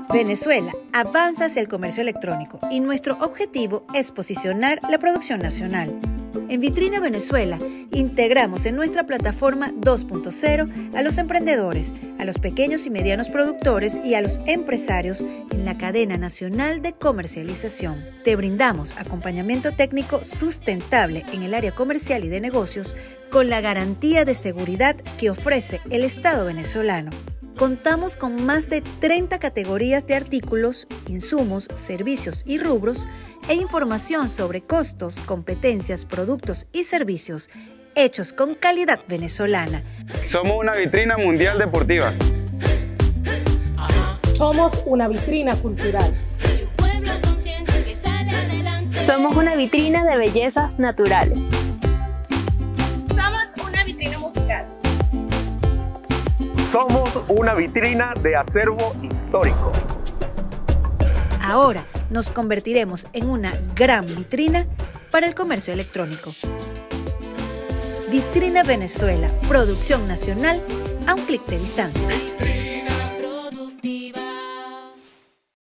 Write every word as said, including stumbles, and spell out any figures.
Venezuela avanza hacia el comercio electrónico y nuestro objetivo es posicionar la producción nacional. En Vitrina Venezuela integramos en nuestra plataforma dos punto cero a los emprendedores, a los pequeños y medianos productores y a los empresarios en la cadena nacional de comercialización. Te brindamos acompañamiento técnico sustentable en el área comercial y de negocios con la garantía de seguridad que ofrece el Estado venezolano. Contamos con más de treinta categorías de artículos, insumos, servicios y rubros e información sobre costos, competencias, productos y servicios hechos con calidad venezolana. Somos una vitrina mundial deportiva. Somos una vitrina cultural. Somos una vitrina de bellezas naturales. Somos una vitrina musical. Somos una vitrina de acervo histórico. Ahora nos convertiremos en una gran vitrina para el comercio electrónico. Vitrina Venezuela, producción nacional a un clic de distancia.